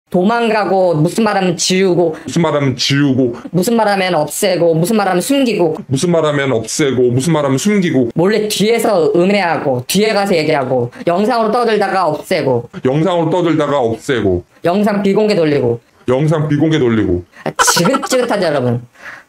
도망가고, 무슨 말하면 지우고, 무슨 말하면 지우고, 무슨 말하면 없애고, 무슨 말하면 숨기고, 무슨 말하면 없애고, 무슨 말하면 숨기고, 몰래 뒤에서 음해하고, 뒤에 가서 얘기하고, 영상으로 떠들다가 없애고, 영상으로 떠들다가 없애고, 영상 비공개 돌리고, 영상 비공개 돌리고. 지긋지긋하죠, 여러분.